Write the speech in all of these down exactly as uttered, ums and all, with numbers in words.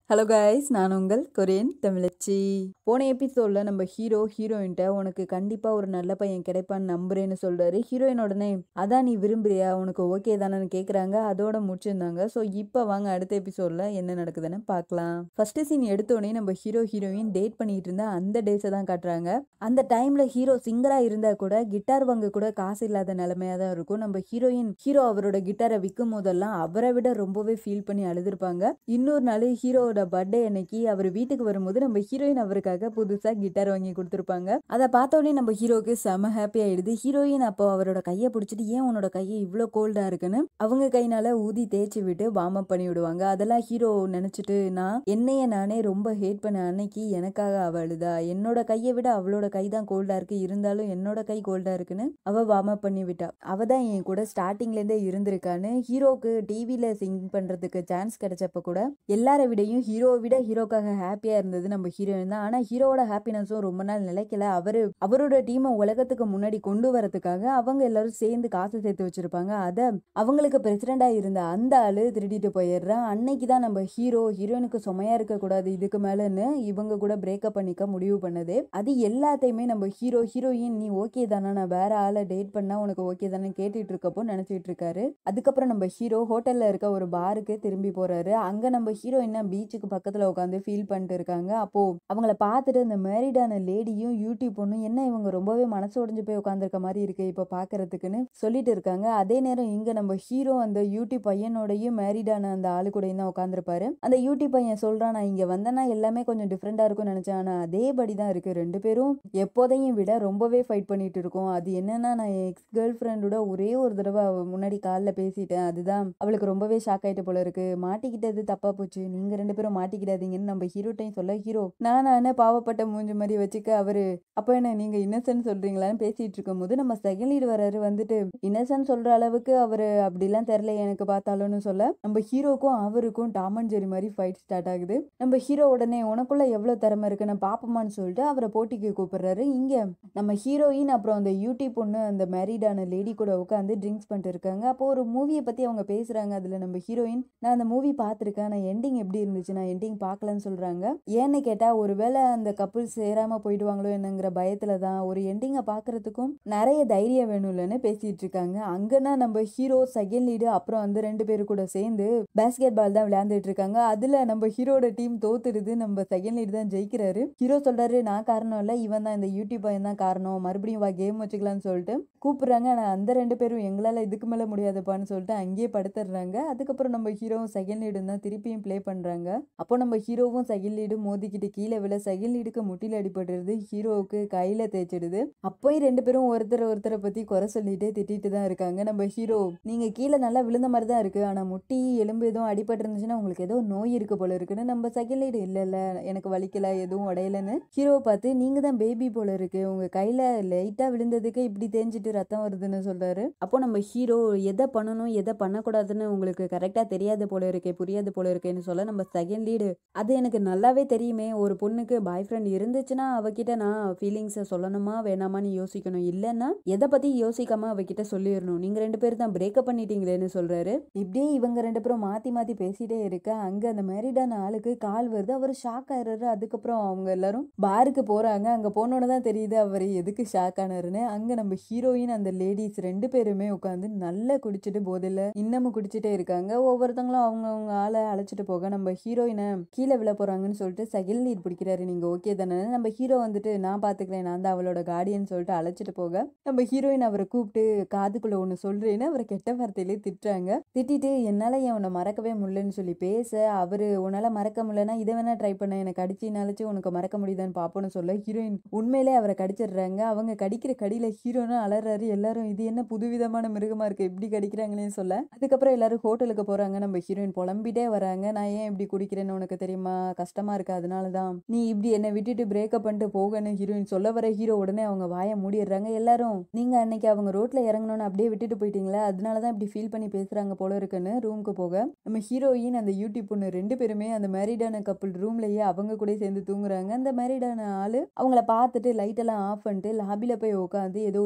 Hello guys, நான் உங்கள் Korean தமிழச்சி. போன எபிசோடில் நம்ம ஹீரோ ஹீரோயின்ட்ட உனக்கு கண்டிப்பாக ஒரு நல்ல பையன் கிடைப்பான்னு நம்புறேன்னு சொல்கிறாரு. ஹீரோயின் உடனே அதான் நீ விரும்புறியா, உனக்கு ஓகே தானேன்னு கேட்குறாங்க. அதோட முடிச்சிருந்தாங்க. ஸோ இப்போ வாங்க அடுத்த எபிசோடில் என்ன நடக்குதுன்னு பார்க்கலாம். ஃபர்ஸ்ட் சீன் எடுத்தோடனே நம்ம ஹீரோ ஹீரோயின் டேட் பண்ணிட்டு இருந்தா அந்த டேஸை தான் காட்டுறாங்க. அந்த டைமில் ஹீரோ சிங்கராக இருந்தால் கூட கிட்டார் வாங்க கூட காசு இல்லாத நிலைமையாக தான் இருக்கும். நம்ம ஹீரோயின் ஹீரோ அவரோட கிட்டாரை விற்கும் போதெல்லாம் அவரை விட ரொம்பவே ஃபீல் பண்ணி அழுதுருப்பாங்க. இன்னொரு நாள் ஹீரோ பர்த்டே அன்னைக்கு அவர் வீட்டுக்கு வரும்போது நம்ம ஹீரோயின் அவருக்காக புதுசா கிட்டார் வாங்கி கொடுத்துருப்பாங்க. அதை பார்த்த உடனே நம்ம ஹீரோக்கு செம ஹாப்பி ஆயிடுது. ஹீரோயின் அப்போ அவரோட கையை பிடிச்சிட்டு ஏன் உன்னோட கையை இவ்வளோ கோல்டா இருக்குன்னு அவங்க கைனால ஊதி தேய்ச்சி விட்டு வார்ம் அப் பண்ணி விடுவாங்க. அதெல்லாம் ஹீரோ நினைச்சிட்டு நான் என்னைய நானே ரொம்ப ஹேட் பண்ண அன்னைக்கு எனக்காக அவ அழுதா, என்னோட கையை விட அவளோட கை தான் கோல்டா இருக்கு, இருந்தாலும் என்னோட கை கோல்டா இருக்குன்னு அவ வார்ம் அப் பண்ணி விட்டா. அவ தான் என் கூட ஸ்டார்டிங்ல இருந்தே இருந்திருக்கான்னு ஹீரோக்கு டிவில சிங் பண்றதுக்கு சான்ஸ் கிடைச்சப்ப கூட எல்லார விடையும் ஹீரோவை விட ஹீரோக்காக ஹாப்பியா இருந்தது நம்ம ஹீரோயின் தான். ஆனா ஹீரோவோட ஹாப்பினஸும் ரொம்ப நாள் நிலைக்கல. அவரு அவரோட டீமை உலகத்துக்கு முன்னாடி கொண்டு வரதுக்காக அவங்க எல்லாரும் சேர்ந்து காசு சேர்த்து வச்சிருப்பாங்க. அத அவங்களுக்கு பிரசிடண்டா இருந்த அந்த ஆளு திருடிட்டு போயிடுறான். அன்னைக்கு தான் நம்ம ஹீரோ ஹீரோயினுக்கு சுமையா இருக்க கூடாது இதுக்கு மேலன்னு இவங்க கூட பிரேக்கப் பண்ணிக்க முடிவு பண்ணது. அது எல்லாத்தையுமே நம்ம ஹீரோ ஹீரோயின் நீ ஓகே தானே, நான் வேற ஆளை டேட் பண்ணா உனக்கு ஓகே தானே கேட்டுட்டு இருக்கப்போ நினைச்சிட்டு இருக்காரு. அதுக்கப்புறம் நம்ம ஹீரோ ஹோட்டல்ல இருக்க ஒரு பாருக்கு திரும்பி போறாரு. அங்க நம்ம ஹீரோயின் பீச்சுக்கு பக்கத்துல உட்காந்து ஃபீல் பண்ணிட்டு இருக்காங்க. அப்போ அவங்கள பார்த்துட்டு இந்த மேரிடான லேடியும் யூடியூப் பொண்ணும் என்ன இவங்க ரொம்பவே மனசு உடைஞ்சு போய் உட்காந்துருக்க மாதிரி இருக்கு இப்ப பாக்குறதுக்குன்னு சொல்லிட்டு இருக்காங்க. அதே நேரம் இங்க நம்ம ஹீரோ அந்த யூடியூப் பையனோடையும் மேரிடான அந்த ஆளு கூடயும் தான் உட்காந்துருப்பாரு. அந்த யூடியூப் பையன் சொல்றான் நான் இங்க வந்தேன்னா எல்லாமே கொஞ்சம் டிஃப்ரெண்டா இருக்கும்னு நினைச்சேன், ஆனா அதேபடிதான் இருக்கு, ரெண்டு பேரும் எப்போதையும் விட ரொம்பவே ஃபைட் பண்ணிட்டு இருக்கோம். அது என்னன்னா நான் எக்ஸ் கேர்ள் ஃப்ரெண்டோட ஒரே ஒரு தடவை முன்னாடி காலில் பேசிட்டேன், அதுதான் அவளுக்கு ரொம்பவே ஷாக் ஆயிட்டு போல இருக்கு, மாட்டிக்கிட்டது தப்பா போச்சு, நீங்க ரெண்டு பேரும் மாட்டிக்கிடாதீங்கன்னு நம்ம ஹீரோட்டையும் சொல்ல ஹீரோ நான் என்ன பாவப்பட்ட மூஞ்சி மாதிரி வச்சுக்க அவரு அப்ப என்ன நீங்க இன்னசென்ட் சொல்றீங்களான்னு பேசிட்டு இருக்கும் போது நம்ம செகண்ட் லீடு வராரு. வந்துட்டு இன்னசென்ட் சொல்ற அளவுக்கு அவரு அப்படிலாம் தெரியல எனக்கு பார்த்தாலும்னு சொல்ல நம்ம ஹீரோக்கும் அவருக்கும் டாம் அண்ட் ஜெர்ரி மாதிரி ஃபைட் ஸ்டார்ட் ஆகுது. நம்ம ஹீரோ உடனே உனக்குள்ள எவ்வளவு திறமை இருக்கு நான் பாப்பமான்னு சொல்லிட்டு அவரை போட்டிக்கு கூப்பிடுறாரு. இங்க நம்ம ஹீரோயின் அப்புறம் அந்த யூடியூப் பொண்ணு அந்த மேரிடான லேடி கூட உட்காந்து ட்ரிங்க்ஸ் பண்ணிட்டு இருக்காங்க. அப்போ ஒரு மூவியை பத்தி அவங்க பேசுறாங்க. அதுல நம்ம ஹீரோயின் நான் அந்த மூவி பார்த்திருக்கேன், நான் எண்டிங் எப்படி இருந்துச்சு, நான் எண்டிங் பார்க்கலன்னு சொல்றாங்க. ஏன்னு கேட்டா ஒருவேளை அந்த கப்புள் சேராம போயிடுவாங்களோ என்னங்கிற பயத்துல தான் ஒரு எண்டிங்கை பாக்குறதுக்கும் நிறைய தைரியம் வேணும்லன்னு பேசிட்டு இருக்காங்க. அங்கன்னா நம்ம ஹீரோ செகண்ட் லீடு அப்புறம் அந்த ரெண்டு பேரு கூட சேர்ந்து பேஸ்கெட் பால் தான் விளையாண்டுட்டு இருக்காங்க. அதுல நம்ம ஹீரோட டீம் தோத்துடுது, நம்ம செகண்ட் லீடு தான் ஜெயிக்கிறாரு. ஹீரோ சொல்றாரு நான் காரணம் இல்ல, இவன் தான் இந்த யூடியூப் பையன் தான் காரணம், மறுபடியும் வா கேம் வச்சுக்கலாம்னு சொல்லிட்டு கூப்பிடுறாங்க. ஆனா அந்த ரெண்டு பேரும் எங்களால இதுக்கு மேல முடியாதுப்பான்னு சொல்லிட்டு அங்கேயே படுத்துடுறாங்க. அதுக்கப்புறம் நம்ம ஹீரோவும் செகண்ட் லீடு தான் திருப்பியும் பிளே பண்றாங்க. அப்போ நம்ம ஹீரோவும் செகண்ட் லீடு மோதிக்கிட்டு கீழே விழ செகண்ட் லீடுக்கு முட்டில அடிபடுறது, ஹீரோவுக்கு கையில தேய்ச்சிடுது. அப்போயும் ரெண்டு பேரும் ஒருத்தர் ஒருத்தரை பத்தி குறை சொல்லிட்டு திட்டிட்டு தான் இருக்காங்க. நம்ம ஹீரோ நீங்க கீழே நல்லா விழுந்த மாதிரி தான் இருக்கு, ஆனா முட்டி எலும்பு எதுவும் அடிபட்டு இருந்துச்சுன்னா உங்களுக்கு ஏதோ நோய் இருக்கு போல இருக்குன்னு நம்ம செகண்ட் லீடு இல்ல இல்ல எனக்கு வலிக்கல எதுவும் உடையலன்னு ஹீரோவை பார்த்து நீங்க தான் பேபி போல இருக்கு, உங்க கையில லைட்டா விழுந்ததுக்கு இப்படி தேஞ்சிட்டு ரத்தம் வருதுன்னு சொல்றாரு. அப்போ நம்ம ஹீரோ எதை பண்ணணும் எதை பண்ணக்கூடாதுன்னு உங்களுக்கு கரெக்டா தெரியாது போல இருக்கே, புரியாது போல இருக்கேன்னு சொல்ல நம்ம செகண்ட் லீடு அது எனக்கு நல்லாவே தெரியுமே, ஒரு பொண்ணுக்கு பாய் ஃப்ரெண்ட் இருந்துச்சுன்னா அவகிட்ட நான் ஃபீலிங்ஸை சொல்லணுமா வேணாமான்னு யோசிக்கணும், இல்லைன்னா எதை பத்தி யோசிக்காம அவகிட்ட சொல்லிடணும், நீங்க ரெண்டு பேரும் தான் பிரேக்கப் பண்ணிட்டீங்களேன்னு சொல்றாரு. இப்படியே இவங்க ரெண்டு பேரும் மாத்தி மாத்தி பேசிட்டே இருக்க அங்க அந்த மேரிடான ஆளுக்கு கால் வருது. அவர் ஷாக் ஆயிடுறாரு. அதுக்கப்புறம் அவங்க எல்லாரும் பாருக்கு போறாங்க. அங்க போனோன்னு தான் தெரியுது அவர் எதுக்கு ஷாக் ஆனாருன்னு. அங்க நம்ம ஹீரோயின் அந்த லேடிஸ் ரெண்டு பேருமே உட்காந்து நல்லா குடிச்சிட்டு போதில்ல இன்னமும் குடிச்சிட்டே இருக்காங்க. ஒவ்வொருத்தங்களும் அவங்க அவங்க ஆளை அழைச்சிட்டு போக நம்ம ஹீரோயினை கீழே விழ போறாங்கன்னு சொல்லிட்டு செகண்ட் லீட் பிடிக்கிறாரு. நீங்க ஓகே தானே, நம்ம ஹீரோ வந்துட்டு நான் பாத்துக்கிறேன், நான் தான் அவளோட கார்டியன் சொல்லிட்டு அழைச்சிட்டு போக நம்ம ஹீரோயின் அவரை கூப்பிட்டு காதுக்குள்ள ஒண்ணு சொல்றேன்னு அவரை கெட்ட வார்த்தையிலே திட்டுறாங்க. திட்டிட்டு என்னால என் உன்னை மறக்கவே முடியலன்னு சொல்லி பேச அவரு உன்னால மறக்க முடியலன்னா இதை வேணா ட்ரை பண்ண, எனக்கு கடிச்சு நாளைச்சு உனக்கு மறக்க முடியுதான்னு பாப்போன்னு சொல்ல ஹீரோயின் உண்மையிலே அவரை கடிச்சிடுறாங்க. அவங்க கடிக்கிற கடியில ஹீரோனும் அலறாரு. எல்லாரும் இது என்ன புதுவிதமான மிருகமா இருக்கு இப்படி கடிக்கிறாங்களேன்னு சொல்ல அதுக்கப்புறம் எல்லாரும் ஹோட்டலுக்கு போறாங்க. நம்ம ஹீரோயின் புலம்பிட்டே வராங்க. நான் ஏன் இப்படி குடிக்கிறேன்னு உனக்கு தெரியுமா, கஷ்டமா இருக்கு, அதனாலதான் நீ இப்படி என்னை விட்டுட்டு பிரேக்கப் பண்ணிட்டு போகன்னு ஹீரோயின் சொல்ல வர ஹீரோ உடனே அவங்க வாயை மூடிடுறாங்க. எல்லாரும் நீங்க அன்னைக்கு அவங்க ரோட்ல இறங்கணும்னு அப்படியே விட்டுட்டு போயிட்டீங்களா, அதனாலதான் இப்படி ஃபீல் பண்ணி பேசுறாங்க போல இருக்குன்னு ரூமுக்கு போக நம்ம ஹீரோயின் அந்த யூடியூப் பொண்ணு ரெண்டு பேருமே அந்த மேரிடான கப்புள் ரூம்லயே அவங்க கூட சேர்ந்து தூங்குறாங்க. அந்த மேரிடான ஆளு அவங்கள பார்த்துட்டு லைட் எல்லாம் ஆஃப் பண்ணிட்டு லாபில போய் உட்காந்து ஏதோ ஒரு வீடியோ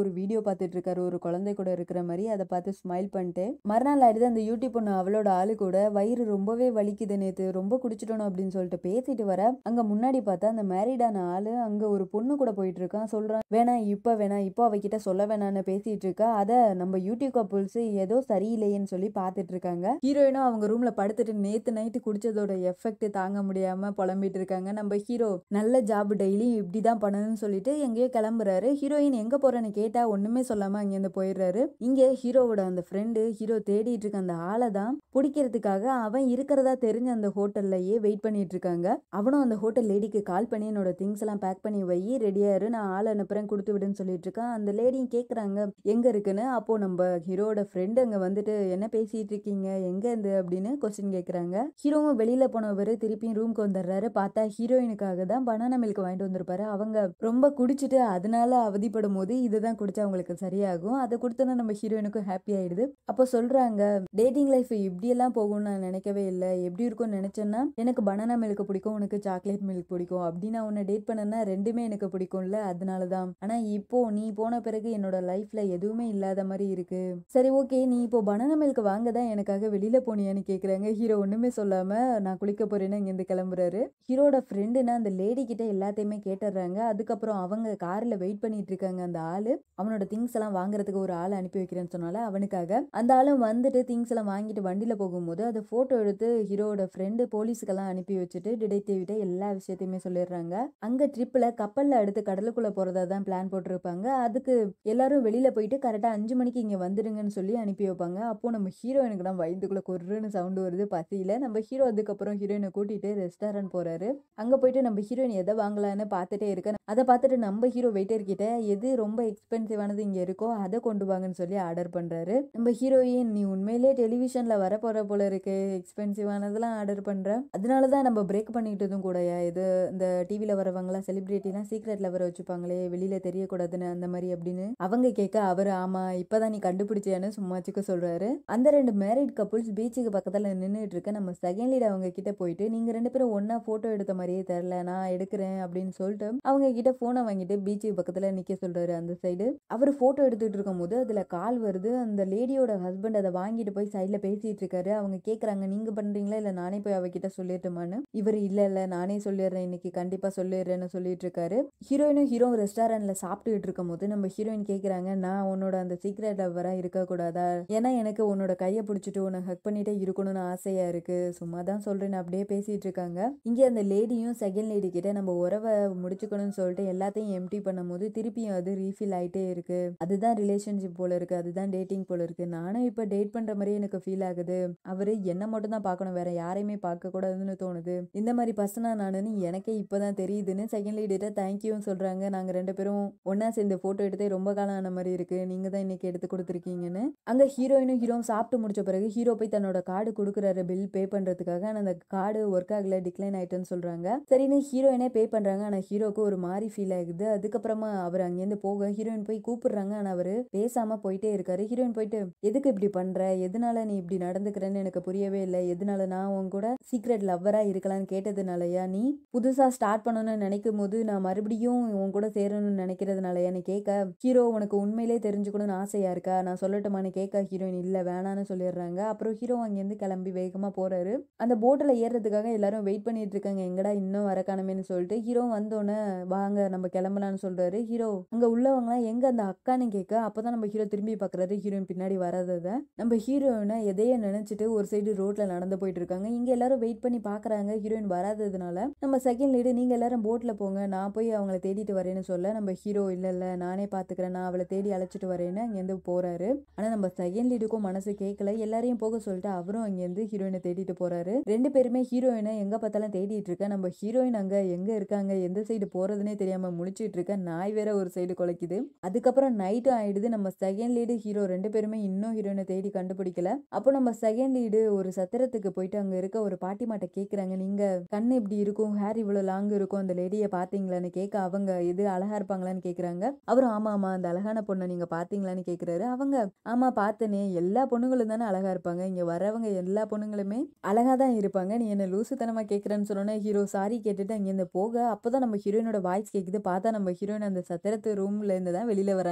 பார்த்துட்டு இருக்காரு ஒரு குழந்தை கூட இருக்கிற மாதிரி. அதை பார்த்து ஸ்மைல் பண்ணிட்டு மறுநாள் ஆயிடுது. அந்த யூடியூப் பொண்ணு அவளோட ஆளு கூட வயிறு ரொம்பவே வலிக்குது, நேத்து ரொம்ப குடிச்சிட்டணும் அப்படின்னு சொல்லிட்டு பேசிட்டு வர அங்க முன்னாடி பார்த்தா அந்த மேரிடான ஆளு அங்க ஒரு பொண்ணு கூட போயிட்டு இருக்கான். சொல்றான் வேணாம் இப்ப வேணாம் இப்போ அவகிட்ட சொல்ல வேணான்னு பேசிட்டு இருக்கா. அத நம்ம யூடியூப் கப்புள்ஸ் ஏதோ சரியில்லையேன்னு சொல்லி பார்த்துட்டு இருக்காங்க. ஹீரோயினும் அவங்க ரூம்ல படுத்துட்டு நேத்து நைட்டு குடிச்சதோட எஃபெக்ட் தாங்க முடியாம புலம்பிட்டு இருக்காங்க. நம்ம ஹீரோ நல்ல ஜாப் டெய்லி இப்படிதான் பண்ணணும்னு சொல்லிட்டு எங்கேயோ கிளம்புறாரு. ஹீரோயின் எங்க போறேன்னு கேட்டா ஒண்ணுமே சொல்லாம அங்கிருந்து போயிடுறாரு. இங்க ஹீரோவோட அந்த ஃப்ரெண்டு ஹீரோ தேடிட்டு இருக்க அந்த ஆளை தான் பிடிக்கிறதுக்காக அவன் இருக்கிறதா தெரிஞ்ச அந்த ஹோட்டல்லையே வெயிட் பண்ணிட்டு இருக்காங்க. அவனும் அந்த ஹோட்டல் லேடிக்கு கால் பண்ணி என்னோட திங்ஸ் எல்லாம் பேக் பண்ணி வை, ரெடியா இரு, நான் ஆள் அனுப்புறேன் கொடுத்து விடுன்னு சொல்லிட்டு இருக்கான். அந்த லேடியும் கேக்குறாங்க எங்க இருக்குன்னு. அப்போ நம்ம ஹீரோட ஃப்ரெண்டு அங்க வந்துட்டு என்ன பேசிட்டு இருக்கீங்க, எங்க இருந்து அப்படின்னு கொஸ்டின் கேக்குறாங்க. ஹீரோவும் வெளியில போனவர் திருப்பியும் ரூம்க்கு வந்துடுறாரு. பார்த்தா ஹீரோயினுக்காக தான் பனானா மில்க் வாங்கிட்டு வந்திருப்பாரு. அவங்க ரொம்ப குடிச்சிட்டு அதனால அவதிப்படும் போது இதுதான் குடிச்சா அவங்களுக்கு சரியாகும். அதை கொடுத்தோன்னா நம்ம ஹீரோயினுக்கும் ஹாப்பி ஆயிடுது. அப்போ சொல்றாங்க டேட்டிங் லைஃப் இப்படியெல்லாம் போகும்னு நான் நினைக்கவே இல்லை. எப்படி இருக்கும்னு நினைச்சேன்னா எனக்கு பனானா மில்க் பிடிக்கும், உனக்கு சாக்லேட் மில்க் பிடிக்கும். அப்படி நான் உன்னை டேட் பண்ணேன்னா ரெண்டுமே எனக்கு பிடிக்கும்ல, அதனாலதான். ஆனா இப்போ நீ போன பிறகு என்னோட லைஃப்ல எதுவுமே இல்லாத மாதிரி இருக்கு. சரி ஓகே, நீ இப்போ பனானா மில்க் வாங்க தான் எனக்காக வெளியில போனியான்னு கேக்குறாங்க. ஹீரோ ஒண்ணுமே சொல்லாம நான் குளிக்க போறேன்னு இங்கிருந்து கிளம்புறாரு. ஹீரோட ஃப்ரெண்டுனா அந்த லேடி கிட்ட எல்லாத்தையுமே கேட்டுறாங்க. அதுக்கப்புறம் அவங்க கார்ல வெயிட் பண்ணிட்டு இருக்காங்க. அந்த ஆளு அவனோட திங்ஸ் எல்லாம் வாங்குறதுக்கு ஒரு ஆளை அனுப்பி வைக்கிறேன்னு சொன்னால அவனுக்காக அந்த ஆளும் வந்துட்டு திங்ஸ் எல்லாம் வாங்கிட்டு வண்டியில போகும்போது அதை போட்டோ எடுத்து ஹீரோட ஃப்ரெண்டு போலீஸுக்கெல்லாம் அனுப்பி வச்சுட்டு டிடெக்டிவ் கிட்ட எல்லா விஷயத்தையுமே சொல்லிடுறாங்க. அங்க ட்ரிப்ல கப்பல்ல அடுத்து கடலுக்குள்ள போறதா தான் பிளான் போட்டிருப்பாங்க. அதுக்கு எல்லாரும் வெளியில போயிட்டு கரெக்டா அஞ்சு மணிக்கு இங்க வந்துருங்கன்னு சொல்லி அனுப்பி வைப்பாங்க. அப்போ நம்ம ஹீரோயினுக்கு தான் வயிற்றுக்குள்ள கொர்ருன்னு சவுண்ட் வருது பசியில. நம்ம ஹீரோ அதுக்கப்புறம் ஹீரோயினை கூட்டிட்டு ரெஸ்டாரண்ட் போறாரு. அங்க போயிட்டு நம்ம ஹீரோயின் எதை வாங்கலான்னு பார்த்துட்டே இருக்க அதை பார்த்துட்டு நம்ம ஹீரோ வெயிட்டர் கிட்ட எது ரொம்ப எக்ஸ்பென்சிவானது இங்க இருக்கோ அதை கொண்டு வாங்கன்னு சொல்லி ஆர்டர் பண்றாரு. நம்ம ஹீரோயின் நீ உண்மையிலே டெலிவிஷன்ல வர போற போல இருக்கு, எக்ஸ்பென்சிவானதெல்லாம் ஆர்டர் பண்ற, அதனாலதான் நம்ம பிரேக் பண்ணிக்கிட்டதும் கூடயா இது. இந்த டிவில வரவங்கலாம் செலிபிரிட்டிலாம் சீக்ரெட்ல வர வச்சுப்பாங்களே வெளியில தெரியக்கூடாதுன்னு அந்த மாதிரி அப்படின்னு அவங்க கேட்க அவரு ஆமா இப்பதான் நீ கண்டுபிடிச்சியான்னு சும்மாச்சுக்க சொல்றாரு. அந்த ரெண்டு மேரிட் கப்புள்ஸ் பீச்சுக்கு பக்கத்துல நின்றுட்டு இருக்க நம்ம செகண்ட் லீட் அவங்க கிட்ட போயிட்டு நீங்க ரெண்டு பேரும் ஒன்னா போட்டோ எடுத்த மாதிரியே தெரியல, நான் எடுக்கிறேன் அப்படின்னு சொல்லிட்டு அவங்க கிட்ட போனை வாங்கிட்டு பீச்சுக்கு பக்கத்துல நிக்க சொல்றாரு. அந்த சைடு அவர் போட்டோ எடுத்துட்டு இருக்கும் போது அதுல கால் வருது. அந்த லேடியோட ஹஸ்பண்ட் அதை வாங்கிட்டு போய் சைட்ல பேசிட்டு இருக்காரு. அவங்க கேக்குறாங்க நீங்க பண்றீங்களா இல்ல நானே போய் அவகிட்ட சொல்லிட்டுமான்னு. இவர் இல்ல இல்ல நானே சொல்லிடுறேன், இன்னைக்கு கண்டிப்பா சொல்லிடுறேன்னு சொல்லிட்டு இருக்காரு. ஹீரோயினும் ஹீரோ ரெஸ்டாரண்ட்ல சாப்பிட்டுட்டு இருக்கும் போது நம்ம ஹீரோயின் கேக்குறாங்க நான் உன்னோட அந்த சீக்ரெட் லவ்வரா இருக்க கூடாதா, ஏன்னா எனக்கு உன்னோட கையை பிடிச்சிட்டு உன்னை ஹக் பண்ணிட்டே இருக்கணும்னு ஆசையா இருக்கு, சும்மா தான் சொல்றேன்னு அப்படியே பேசிட்டு இருக்காங்க. இங்க அந்த லேடியும் செகண்ட் லேடி கிட்ட நம்ம உறவை முடிச்சுக்கணும்னு சொல்லிட்டு எல்லாத்தையும் எம்டி பண்ணும் போது திருப்பியும் அது ரீஃபில் ஆயிட்டே இருக்கு. அதுதான் ரிலேஷன்ஷிப் போல இருக்கு, அதுதான் டேட்டிங் போல இருக்கு, நானும் இப்ப டேட் பண்ற மாதிரி எனக்கு ஃபீல் ஆகுது, அவரு என்ன மட்டும் தான் பார்க்கணும் வேற யாரையுமே பார்க்க கூடாதுன்னு தோணுது, இந்த மாதிரி பர்சனா நானுன்னு எனக்கே இப்பதான் தெரியுதுன்னு செகண்ட் லேடிட்ட தேங்க்யூன்னு சொல்றாங்க. நாங்க ரெண்டு பேரும் ஒன்னா சேர்ந்து போட்டோ எடுத்தே ரொம்ப காலம் ஆன மாதிரி இருக்கு, நீங்க தான் இன்னைக்கு எடுத்து கொடுத்துருக்கீங்கன்னு. அங்க ஹீரோயினும் ஹீரோவும் சாப்பிட்டு முடிச்ச பிறகு ஹீரோ போய் தன்னோட கார்டு கொடுக்குறாரு பில் பே பண்றதுக்காக. ஆனா அந்த கார்டு ஒர்க் ஆகல, டிக்ளைன் ஆயிட்டுன்னு சொல்றாங்க. சரின்னு ஹீரோயினே பே பண்றாங்க. ஆனா ஹீரோக்கு ஒரு மாதிரி ஃபீல் ஆகுது. அதுக்கப்புறமா அவர் அங்கேருந்து போக ஹீரோயின் போய் கூப்பிடுறாங்க. ஆனா அவரு பேசாம போயிட்டே இருக்காரு. ஹீரோயின் போயிட்டு எதுக்கு இப்படி பண்ற, எதனால நீ இப்படி நடந்துக்கிறேன்னு எனக்கு புரியவே இல்லை, எதனால நான் உன் கூட சீக்ரெட் லவ்வரா இருக்கலாம்னு கேட்டதுனாலயா, நீ புதுசா ஸ்டார்ட் பண்ணணும்னு நினைக்கும் போது நான் மறுபடியும் உன் கூட சேரணும்னு நினைக்கிறதுனாலயான்னு கேட்க ஹீரோ உனக்கு உண்மையிலே தெரிஞ்சுக்கணும்னு ஆசையா இருக்கா, நான் சொல்லட்டுமான்னு கேட்க ஹீரோயின் இல்ல வேணான்னு சொல்லிடுறாங்க. அப்புறம் ஹீரோ அங்கேருந்து கிளம்பி வேகமா போறாரு. அந்த போட்டில் ஏறுறதுக்காக எல்லாரும் வெயிட் பண்ணிட்டு இருக்காங்க, எங்கடா இன்னும் வர காணமேன்னு சொல்லிட்டு. ஹீரோ வந்தோடனே வாங்க நம்ம கிளம்பலான்னு சொல்றாரு. ஹீரோ அங்க உள்ளவங்களாம் எங்க அந்த அக்கான்னு கேட்க அப்பதான் நம்ம ஹீரோ திரும்பி பாக்குறாரு ஹீரோயின் பின்னாடி வராதத. நம்ம ஹீரோயினை எதையே நினைச்சிட்டு ஒரு சைடு ரோட்ல நடந்து போயிட்டு இருக்காங்க. இங்க எல்லாரும் வெயிட் பண்ணி பாக்குறாங்க ஹீரோயின் வராததுனால. நம்ம செகண்ட் லீடு நீங்க எல்லாரும் போட்ல போங்க, நான் போய் அவங்கள தேடிட்டு வரேன்னு சொல்ல நம்ம ஹீரோ இல்ல இல்ல நானே பாத்துக்கிறேன், நான் அவளை தேடி அழைச்சிட்டு வரேன்னு அங்கேருந்து போறாரு. ஆனா நம்ம செகண்ட் லீடுக்கும் மனசு கேட்கல, எல்லாரையும் போக சொல்லிட்டு அவரும் அங்கேருந்து ஹீரோயினை தேடிட்டு போறாரு. ரெண்டு பேருமே ஹீரோயினை எங்க பார்த்தாலும் தேடிட்டு இருக்க. நம்ம ஹீரோயின் அங்க எங்க இருக்காங்க எந்த சைடு போறதுன்னே தெரியாம முழிச்சிட்டு இருக்க. நாய் வேற ஒரு சைடு குலைக்குது. அதுக்கப்புறம் நைட்டும் ஆயிடுது. நம்ம செகண்ட் லீடு ஹீரோ ரெண்டு பேருமே இன்னும் ஹீரோயினை தேடி கண்டுபிடிக்கல. அப்போ நம்ம செகண்ட் லீடு ஒரு சத்திரத்துக்கு போயிட்டு அங்க இருக்க ஒரு பாட்டி மாட்ட கேக்குறாங்க, நீங்க கண்ணு இப்படி இருக்கும், ஹேர் இவ்வளவு லாங் இருக்கும், அந்த லேடியை பாத்தீங்களான்னு கேட்க அவங்க எது அழகா இருப்பாங்களான்னு கேக்குறாங்க. அவரும் ஆமா ஆமா அந்த அழகான பொண்ணை நீங்க பாத்தீங்களான்னு கேக்குறாரு. அவங்க ஆமா பார்த்தனே, எல்லா பொண்ணுங்களும் தானே அழகா இருப்பாங்க, இங்க வரவங்க எல்லா பொண்ணுங்களுமே அழகா தான் இருப்பாங்க, நீ என்ன லூசுத்தனமா கேக்குறேன்னு சொன்னோன்னே ஹீரோ சாரி கேட்டுட்டு அங்கிருந்து போக அப்பதான் நம்ம ஹீரோயினோட வாய்ஸ் கேக்குது. பார்த்தா நம்ம ஹீரோயின் அந்த சத்திரத்து ரூம்ல இருந்து தான் வெளியில வராங்க.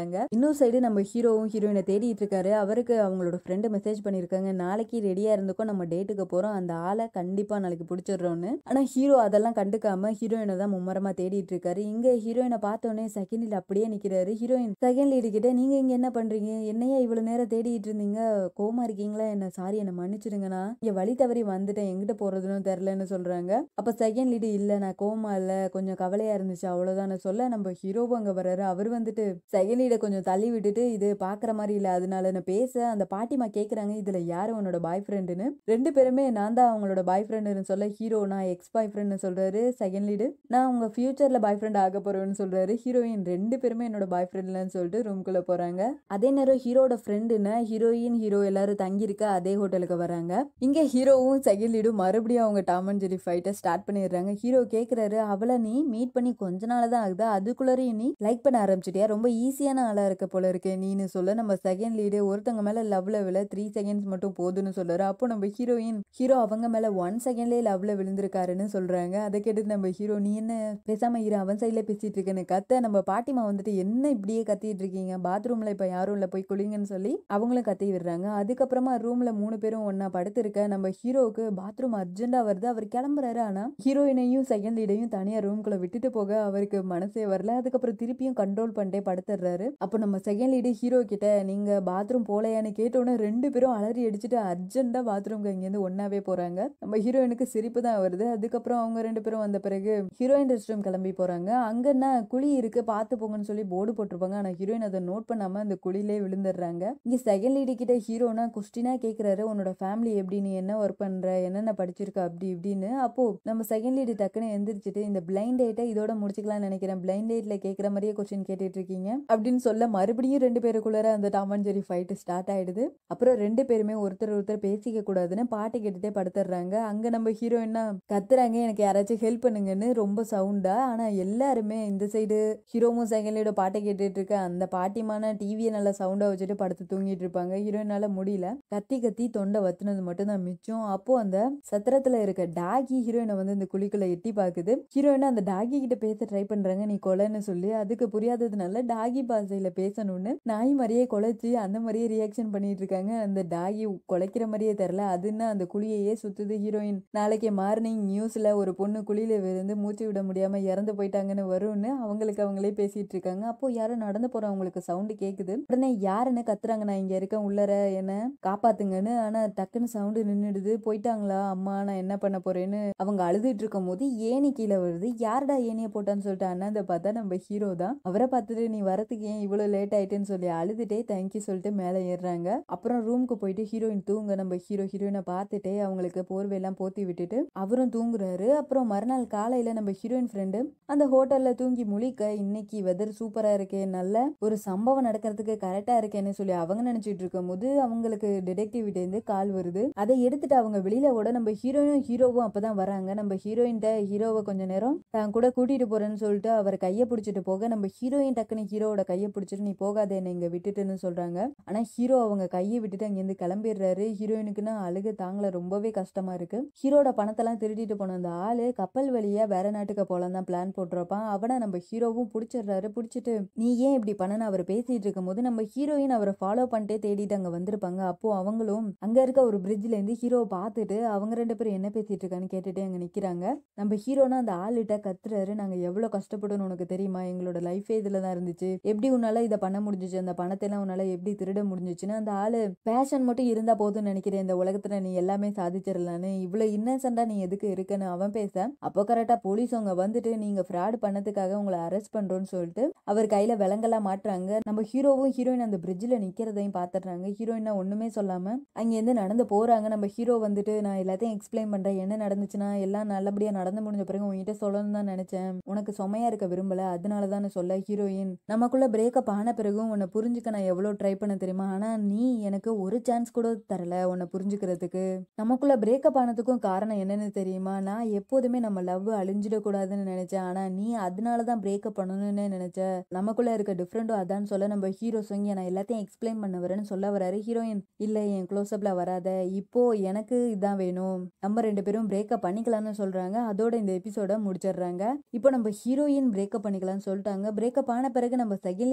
சொல்றாங்க. இன்னொரு சைடு நம்ம ஹீரோவும் ஹீரோயினை தேடிட்டு இருக்காரு. அவருக்கு அவங்களோட ஃப்ரெண்டு மெசேஜ் பண்ணிருக்காங்க, நாளைக்கு ரெடியா இருந்துக்கும், நம்ம டேட்டுக்கு போறோம், அந்த ஆளை கண்டிப்பா நாளைக்கு பிடிச்சிடுறோம்னு. ஆனா ஹீரோ அதெல்லாம் கண்டுக்காம ஹீரோயினை தான் மும்மரமா தேடிட்டு இருக்காரு. இங்க ஹீரோயினை பார்த்தோன்னே செகண்ட் லீட் அப்படியே நிக்கிறாரு. ஹீரோயின் செகண்ட் லீடு கிட்ட, நீங்க இங்க என்ன பண்றீங்க, என்னையா இவ்வளவு நேரம் தேடிட்டு இருந்தீங்க, கோமா இருக்கீங்களா, என்ன சாரி என்ன மன்னிச்சிடுங்கண்ணா, இங்க வழி தவறி வந்துட்டேன், எங்கிட்ட போறதுன்னு தெரியலன்னு சொல்றாங்க. அப்ப செகண்ட் லீடு, இல்ல நான் கோமா இல்ல, கொஞ்சம் கவலையா இருந்துச்சு அவ்வளவுதான் சொல்ல, நம்ம ஹீரோவும் அங்க வர்றாரு. அவர் வந்துட்டு செகண்ட் லீட கொஞ்சம் தள்ளி விட்டுட்டு, இது பாக்குற மாதிரி இல்ல, அதனால நான் பேச அந்த பாட்டிமா கேக்குறாங்க, இதுல யாரு உன்னோட பாய் ஃப்ரெண்டுன்னு. ரெண்டு பேருமே நான் தான் அவங்களோட பாய் ஃப்ரெண்டுன்னு சொல்ல, ஹீரோ நான் எக்ஸ் பாய் ஃப்ரெண்ட் சொல்றாரு. செகண்ட் லீடு, நான் உங்க ஃபியூச்சர்ல பாய் ஃப்ரெண்ட் ஆக போறேன்னு சொல்றாரு. ஹீரோயின் ரெண்டு பேருமே என்னோட பாய் ஃப்ரெண்ட்லன்னு சொல்லிட்டு ரூம்குள்ள போறாங்க. அதே நேரம் ஹீரோட ஃப்ரெண்டுன்னு ஹீரோயின் ஹீரோ எல்லாரும் தங்கி இருக்க அதே ஹோட்டலுக்கு வராங்க. இங்க ஹீரோவும் செகண்ட் லீடும் மறுபடியும் அவங்க டாம் அண்ட் ஜெர்ரி ஃபைட்டை ஸ்டார்ட் பண்ணிடுறாங்க. ஹீரோ கேக்குறாரு, அவளை நீ மீட் பண்ணி கொஞ்ச நாள் தான் ஆகுதா, அதுக்குள்ளரையும் நீ லைக் பண்ண ஆரம்பிச்சிட்டியா, ரொம்ப ஈஸியான ஆளா இருக்க போல இருக்கு நீன்னு சொல்ல, நம்ம செகண்ட் லீடு ஒருத்தங்க மேல லவ்ல விழ த்ரீ செகண்ட்ஸ் மட்டும் போதுன்னு சொல்றாரு. அப்போ நம்ம ஹீரோயின், ஹீரோ அவங்க மேல ஒன் செகண்ட்லயே லவ்ல விழுந்திருக்காருன்னு சொல்றாங்க. அதை கேட்டு நம்ம ஹீரோ, நீ என்ன பேசாம இரு, அவன் சைட்ல பேசிட்டு இருக்கேன்னு கத்த, நம்ம பாட்டிமா வந்துட்டு என்ன இப்படியே கத்திட்டு இருக்கீங்க, பாத்ரூம்ல இப்ப யாரும் இல்ல, போய் குளிங்கன்னு சொல்லி அவங்களும் கத்தி விடுறாங்க. அதுக்கப்புறமா ரூம்ல மூணு பேரும் ஒன்னா படுத்திருக்க நம்ம ஹீரோவுக்கு பாத்ரூம் அர்ஜென்டா வருது. அவர் கிளம்புறாரு. ஆனா ஹீரோயினையும் செகண்ட் லீடையும் தனியா ரூம்குள்ள விட்டுட்டு போக அவருக்கு மனசே வரல. அதுக்கப்புறம் திருப்பியும் கண்ட்ரோல் பண்ணிட்டே படுத்துறாரு. அப்போ நம்ம செகண்ட் லீடு ஹீரோ கிட்ட, நீங்க பாத்ரூம் போலையான்னு கேட்டோன்னு ரெண்டு பேரும் அலறி அடிச்சுட்டு அர்ஜென்டா பாத்ரூம்க்கு இங்கேருந்து ஒன்னாவே போறாங்க. நம்ம ஹீரோயினுக்கு சிரிப்பு தான் வருது. அதுக்கப்புறம் அவங்க ரெண்டு பேரும் வந்த பிறகு ஹீரோயின் ரெஸ்ட் ரூம் கிளம்பி போறாங்க. அங்கன்னா குழி இருக்கு, பாத்து போங்கன்னு சொல்லி போர்டு போட்டிருப்பாங்க. ஆனா ஹீரோயின் அதை நோட் பண்ணாம அந்த குழியிலே விழுந்துடுறாங்க. இங்க செகண்ட் லீடு கிட்ட ஹீரோனா கொஸ்டினா கேக்குறாரு, உன்னோட ஃபேமிலி எப்படி, நீ என்ன ஒர்க் பண்ற, என்னென்ன படிச்சிருக்க அப்படி இப்படின்னு. அப்போ நம்ம செகண்ட் லீடு டக்குன்னு எந்திரிச்சிட்டு, இந்த பிளைண்ட் டேட்டை இதோட முடிச்சுக்கலாம்னு நினைக்கிறேன், பிளைண்ட் டேட்ல கேட்கிற மாதிரியே கொஸ்டின் கேட்டுட்டு இருக்கீங்க அப்படின்னு சொல்ல, மறுபடியும் ரெண்டு பேருக்குள்ளார அந்த Tom and Jerry fight start ஆயிடுது. அப்புறம் ரெண்டு பேருமே ஒருத்தர் ஒருத்தர் பேசிக்க கூடாதுன்னு பாட்டு கேட்டுட்டே படுத்துடுறாங்க. அங்க நம்ம ஹீரோயினா கத்துறாங்க, எனக்கு யாராச்சும் ஹெல்ப் பண்ணுங்கன்னு ரொம்ப சவுண்டா. ஆனா எல்லாருமே இந்த சைடு ஹீரோவும் செகண்ட் லீடோ பாட்டை கேட்டுட்டு இருக்க, அந்த பாட்டிமான டிவியை நல்லா சவுண்டா வச்சுட்டு படுத்து தூங்கிட்டு இருப்பாங்க. ஹீரோயினால முடியல, கத்தி கத்தி தொண்டை வத்துனது மட்டும் தான் மிச்சம். அப்போ அந்த சத்திரத்துல இருக்க டாகி ஹீரோயினை வந்து இந்த குழிக்குள்ள எட்டி பாக்குது. ஹீரோயினா அந்த டாகி கிட்ட பேச ட்ரை பண்றாங்க, நீ கொலைன்னு சொல்லி. அதுக்கு புரியாததுனால டாகி பாஷையில பேசணும்னு நாய் மாதிரியே கொலைச்சு அந்த மாதிரியே ரியாக்ஷன் பண்ணிட்டு இருக்காங்க. அந்த டாகி கொலைக்கிற மாதிரியே தெரியல, அதுன்னு அந்த குழியையே சுத்துது. ஹீரோயின், நாளைக்கு மார்னிங் நியூஸ்ல ஒரு பொண்ணு குழியில விழுந்து மூச்சு விட முடியாம இறந்து போயிட்டாங்கன்னு வரும்னு அவங்களுக்கு அவங்களே பேசிட்டு இருக்காங்க. அப்போ யாரும் நடந்து போறவங்களுக்கு சவுண்டு கேக்குது. உடனே யாருன்னு கத்துறாங்க, நான் இங்க இருக்கேன், உள்ளர என்ன காப்பாத்துங்கன்னு. ஆனா டக்குன்னு சவுண்டு நின்னுடுது. போயிட்டாங்களா அம்மா, நான் என்ன பண்ண போறேன்னு அவங்க அழுதுட்டு இருக்கும் போது ஏணி கீழே வருது. யாருடா ஏணியை போட்டான்னு சொல்லிட்டு அண்ணாந்த பார்த்தா நம்ம ஹீரோ தான். அவரை பார்த்துட்டு, நீ வரத்துக்கு ஏன் இவ்வளவு லேட் ஆயிட்டுன்னு சொல்லி அழுதுட்டே தேங்க்யூ சொல்லிட்டு மேலே ஏறுறாங்க. அப்புறம் ரூமுக்கு போயிட்டு ஹீரோயின் தூங்க, நம்ம ஹீரோ ஹீரோயினை பார்த்துட்டே அவங்களுக்கு போர்வையெல்லாம் போத்தி விட்டுட்டு அவரும் தூங்குறாரு. அப்புறம் மறுநாள் காலையில நம்ம ஹீரோயின் ஃப்ரெண்டு அந்த ஹோட்டல்ல தூங்கி முழிக்க, இன்னைக்கு வெதர் சூப்பரா இருக்கே, நல்ல ஒரு சம்பவம் நடக்கிறதுக்கு கரெக்டா இருக்கேன்னு சொல்லி அவங்க நினைச்சிட்டு இருக்கும் போது அவங்களுக்கு டிடெக்டிவிட்டி இருந்து கால் வருது. அதை எடுத்துட்டு அவங்க வெளியில ஓட, நம்ம ஹீரோயினும் ஹீரோவும் அப்பதான் வராங்க. நம்ம ஹீரோயின்ட்ட ஹீரோவை கொஞ்ச நேரம் தான் கூட கூட்டிட்டு போறேன்னு சொல்லிட்டு அவர் கையை பிடிச்சிட்டு போக, நம்ம ஹீரோயின் டக்குன்னு ஹீரோவோட கையை பிடிச்சிட்டு, நீ போகாத, என்ன இங்க விட்டுட்டுன்னு சொல்றாங்க. ஆனா ஹீரோ அவங்க கையை விட்டுட்டு அங்கிருந்து கிளம்பிடுறாரு. ஹீரோயினுக்குன்னா அழுக தாங்கல, ரொம்பவே கஷ்டமா இருக்கு. ஹீரோட பணத்தெல்லாம் திருடிட்டு போன அந்த ஆளு கப்பல் வழியா வேற நாட்டுக்கு போலாம் தான் பிளான் போட்டிருப்பான். அவனை நம்ம ஹீரோவும் பிடிச்சிடுறாரு. பிடிச்சிட்டு, நீ ஏன் இப்படி பண்ணனு அவர் பேசிட்டு இருக்கும் போது நம்ம ஹீரோயின் அவரை ஃபாலோ பண்ணிட்டே தேடிட்டு அங்க வந்திருப்பாங்க. அப்போ அவங்களும் அங்க இருக்க ஒரு பிரிட்ஜ்ல இருந்து ஹீரோவை பார்த்துட்டு அவங்க ரெண்டு பேரும் என்ன பேசிட்டு இருக்கான்னு கேட்டுட்டே அங்க நிக்கிறாங்க. நம்ம ஹீரோனா அந்த ஆளுகிட்ட கத்துறாரு, நாங்க எவ்வளவு கஷ்டப்படணும் உனக்கு தெரியுமா, எங்களோட லைஃபே இதுலதான் இருந்துச்சு, எப்படி உன்னால இதை பண்ண முடிஞ்சிச்சு, அந்த பணத்தை எல்லாம் உன்னால எப்படி திருட முடிஞ்சிச்சுன்னு. அந்த ஆளு, பேஷன் மட்டும் இருந்தா போதும்னு நினைக்கிறேன், இந்த உலகத்துல நீ எல்லாமே சாதிச்சிடலான்னு, இவ்வளவு இன்னசென்டா நீ எதுக்கு இருக்குன்னு அவன் பேச, அப்போ கரெக்டா போலீஸ் அவங்க வந்துட்டு நீங்க ஃப்ராட் பண்ணதுக்காக உங்களை அரெஸ்ட் பண்றோம்னு சொல்லிட்டு அவர் கையில விலங்கெல்லாம் மாட்டுறாங்க. நம்ம ஹீரோவும் ஹீரோயின் அந்த பிரிட்ஜ்ல நிக்கிறதையும் பாத்துறாங்க. ஹீரோயினா ஒண்ணுமே சொல்லாம அங்க இருந்து நடந்து போறாங்க. நம்ம ஹீரோ வந்துட்டு, நான் எல்லாத்தையும் எக்ஸ்பிளைன் பண்றேன், என்ன நடந்துச்சுன்னா எல்லாம் நல்லபடியா நடந்து முடிஞ்ச பிறகு உங்ககிட்ட சொல்லணும்னு தான் நினைச்சேன், உனக்கு சுமையா இருக்க விரும்பல, அதனாலதான் சொல்ல. ஹீரோயின், நமக்குள்ள பிரேக்கப் ஆன பிறகும் உன்னை புரிஞ்சுக்க நான் எவ்வளவு ட்ரை பண்ண தெரியுமா, ஆனா நீ எனக்கு ஒரு சான்ஸ் கூட தரல உன்னை புரிஞ்சுக்கிறதுக்கு. நமக்குள்ள பிரேக்கப் ஆனதுக்கும் காரணம் என்னன்னு தெரியுமா, நான் எப்போதுமே நம்ம லவ் அழிஞ்சிடக்கூடாதுன்னு நினைச்சேன், ஆனா நீ அதனாலதான் பிரேக்கப் பண்ணணும்னு நினைச்ச, நமக்குள்ள இருக்க டிஃப்ரெண்டும் அதான் சொல்ல. நம்ம ஹீரோ சொங்க, நான் எல்லாத்தையும் எக்ஸ்பிளைன் பண்ண வரேன்னு சொல்ல வராரு. ஹீரோயின், இல்ல என் க்ளோஸ்அப்ல வராத, இப்போ எனக்கு இதான் வேணும், நம்ம ரெண்டு பேரும் பிரேக்கப் பண்ணிக்கலாம்னு சொல்றாங்க. அதோட இந்த எபிசோட முடிச்சிடுறாங்க. இப்போ நம்ம ஹீரோயின் பிரேக்கப் பண்ணிக்கலாம்னு சொல்லிட்டாங்க. பிரேக்கப் ஆன பிறகு நம்ம செகண்ட்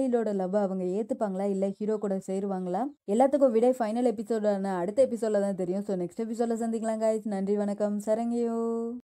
கமலிலோட லவ் அவங்க ஏத்துப்பாங்களா இல்ல ஹீரோ கூட சேருவாங்களா? எல்லாத்துக்கும் விடை ஃபைனல் எபிசோடான அடுத்த எபிசோட்ல தான் தெரியும். ஸோ நெக்ஸ்ட் எபிசோட்ல சந்திக்கலாம் guys. நன்றி, வணக்கம், சரங்கியோ.